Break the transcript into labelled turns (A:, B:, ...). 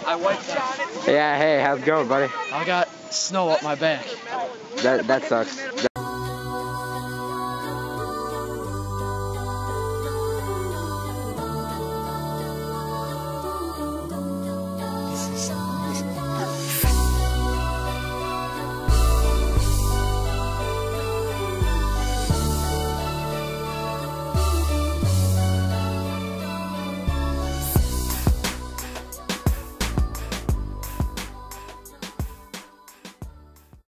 A: Yeah, hey, how's it going, buddy?
B: I got snow up my back.
A: That sucks.